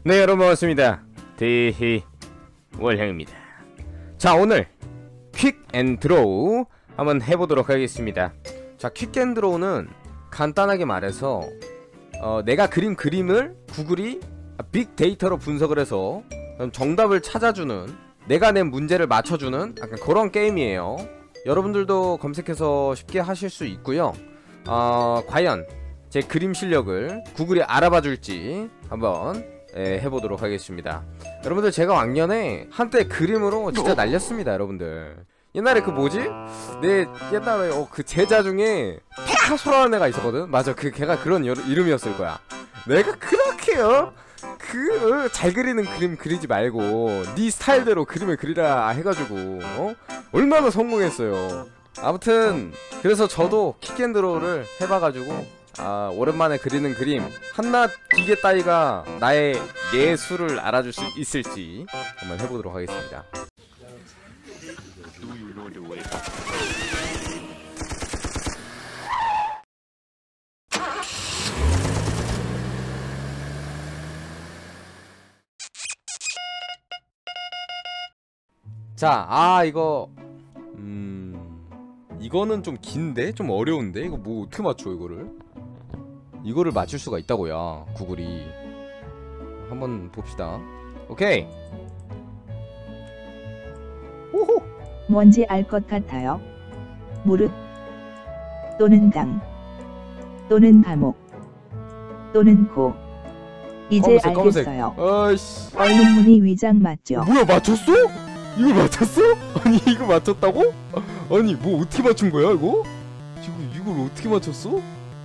네, 여러분 반갑습니다. 대희 월형입니다. 자, 오늘 퀵 앤 드로우 한번 해보도록 하겠습니다. 자, 퀵 앤 드로우는 간단하게 말해서 내가 그린 그림을 구글이 빅데이터로 분석을 해서 정답을 찾아주는, 내가 낸 문제를 맞춰주는 약간 그런 게임이에요. 여러분들도 검색해서 쉽게 하실 수 있고요. 과연 제 그림 실력을 구글이 알아봐 줄지 한번 해보도록 하겠습니다. 여러분들, 제가 왕년에 한때 그림으로 진짜 날렸습니다. 여러분들, 옛날에 그 뭐지? 내 옛날에 그 제자 중에 피카소라는 애가 있었거든. 맞아, 그 걔가 그런 이름이었을 거야. 내가 그렇게요 잘 그리는 그림 그리지 말고 네 스타일대로 그림을 그리라 해가지고 얼마나 성공했어요. 아무튼 그래서 저도 킥앤드로우를 해봐가지고 오랜만에 그리는 그림, 한낱 기계 따위가 나의 예술을 알아줄 수 있을지 한번 해보도록 하겠습니다. 자, 이거는 좀 긴데? 좀 어려운데? 이거 뭐 어떻게 맞춰 이거를 맞출 수가 있다고요, 구글이. 한번 봅시다. 오케이. 오호. 뭔지 알 것 같아요. 무릎 또는 당 또는 감옥 또는 코. 이제 알겠어요. 아이씨. 얼룩무늬 위장 맞죠? 뭐야, 맞췄어? 이걸 맞췄어? 아니, 이거 맞췄다고? 아니, 뭐 어떻게 맞춘 거야, 이거? 지금 이걸 어떻게 맞췄어?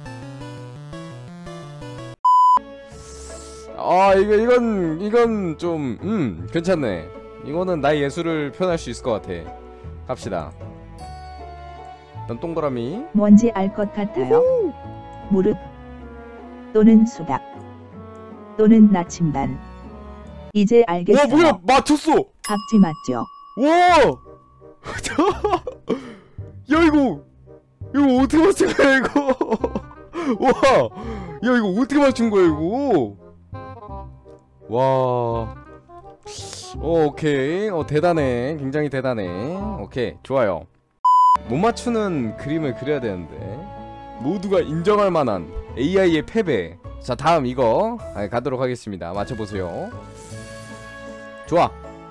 이건 좀 괜찮네. 이거는 나의 예술을 표현할 수 있을 것 같아. 갑시다. 일단 동그라미. 뭔지 알 것 같아요. 무릎 또는 수박 또는 나침반. 이제 알겠어요. 와, 뭐야, 맞췄어. 각지 맞죠? 와! 야, 이거 어떻게 맞춘 거야, 이거? 와! 야, 이거 어떻게 맞춘 거야, 이거? 와. 오케이. 대단해. 굉장히 대단해. 오케이, 좋아요. 못 맞추는 그림을 그려야 되는데 모두가 인정할 만한 AI의 패배. 자, 다음 이거 가도록 하겠습니다. 맞춰보세요. 좋아.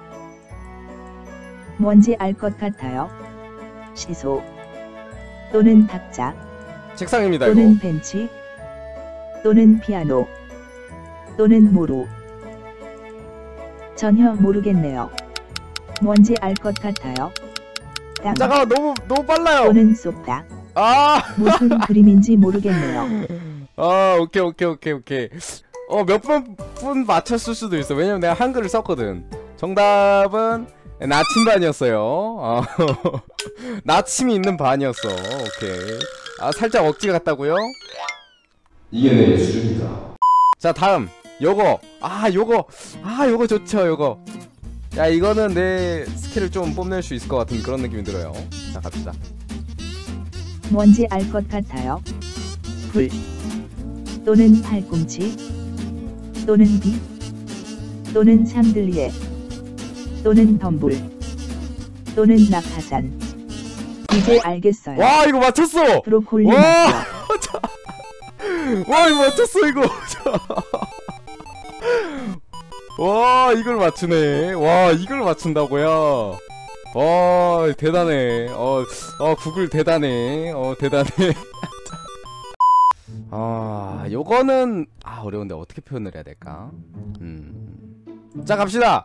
뭔지 알 것 같아요. 시소 또는 탁자 책상입니다. 또는 이거 벤치 또는 피아노 또는 모루. 전혀 모르겠네요. 뭔지 알 것 같아요. 땅 잠깐만, 너무 빨라요. 또는 소파. 무슨 그림인지 모르겠네요. 오케이. 몇 분 맞췄을 수도 있어. 왜냐면 내가 한글을 썼거든. 정답은 나침반이었어요. 나침이 있는 반이었어. 오케이. 살짝 억지가 같다고요? 이게 내 예술입니다. 자, 다음 요거. 요거 좋죠. 요거. 야, 이거는 내 스킬을 좀 뽐낼 수 있을 것 같은 그런 느낌이 들어요. 자, 갑시다. 뭔지 알 것 같아요. 불 또는 팔꿈치 또는 빛 또는 샹들리에 또는 덤불 또는 낙하산. 이제 알겠어요. 와, 이거 맞췄어. 브로콜리 와! 맞죠? 와, 이거 맞췄어, 이거. 와, 이걸 맞추네. 와, 이걸 맞춘다고요? 와, 대단해. 구글 대단해. 대단해. 요거는 어려운데 어떻게 표현을 해야 될까? 자, 갑시다.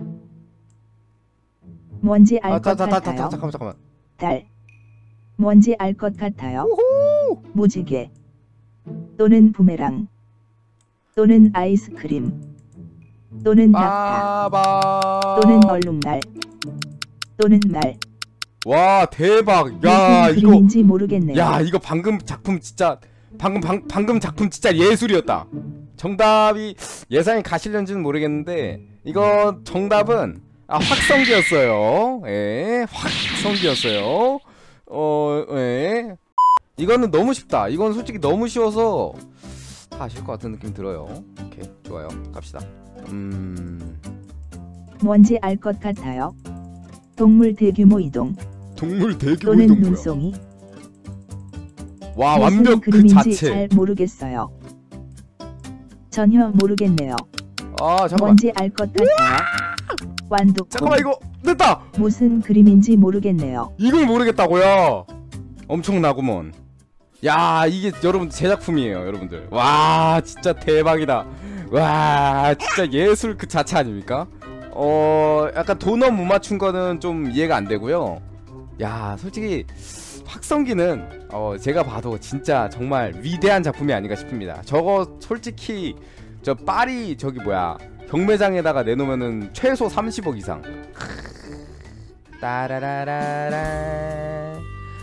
뭔지 알 것 같아요. 잠깐만. 달. 뭔지 알 것 같아요. 우후! 무지개 또는 부메랑 또는 아이스크림 또는 낙타 또는 얼룩말 또는 말. 와, 대박. 무슨 그림인지 모르겠네요. 야, 이거 방금 작품 진짜 방금 작품 진짜 예술이었다. 정답이 예상이 가실는지는 모르겠는데 이거 정답은 확성기였어요. 예, 확성기였어요. 예. 이거는 너무 쉽다. 이건 솔직히 너무 쉬워서 하실 것 같은 느낌 들어요. 오케이, 좋아요. 갑시다. 뭔지 알 것 같아요. 동물 대규모 이동 동물 대규모 또는 이동 뭐야? 눈송이. 와, 무슨 완벽 그 그림인지 자체. 잘 모르겠어요. 전혀 모르겠네요. 아, 잠깐만. 뭔지 알 것 같아요. 완독. 잠깐만, 이거 됐다. 무슨 그림인지 모르겠네요. 이걸 모르겠다고요? 엄청나구먼. 야, 이게 여러분 제 작품이에요, 여러분들. 와, 진짜 대박이다. 와, 진짜 예술 그 자체 아닙니까? 약간 도넛 못 맞춘 거는 좀 이해가 안 되고요. 야, 솔직히 확성기는 제가 봐도 진짜 정말 위대한 작품이 아닌가 싶습니다. 저거 솔직히 저 파리 저기 뭐야 경매장에다가 내놓으면은 최소 30억 이상. 따라라라라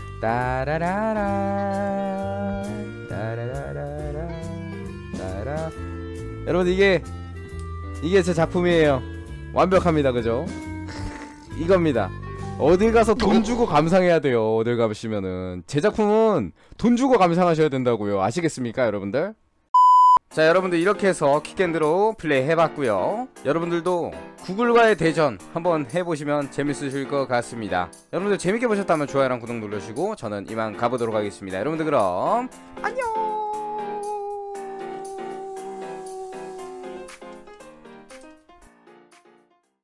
따라라라 따라라라라 따라. 여러분 이게 제 작품이에요. 완벽합니다, 그죠? 이겁니다. 어딜 가서 돈 주고 감상해야 돼요. 어딜 가시면은 제 작품은 돈 주고 감상하셔야 된다고요. 아시겠습니까, 여러분들? 자, 여러분들 이렇게 해서 킥앤드로우 플레이 해봤고요. 여러분들도 구글과의 대전 한번 해보시면 재밌으실 것 같습니다. 여러분들 재밌게 보셨다면 좋아요랑 구독 눌러주시고 저는 이만 가보도록 하겠습니다. 여러분들 그럼 안녕.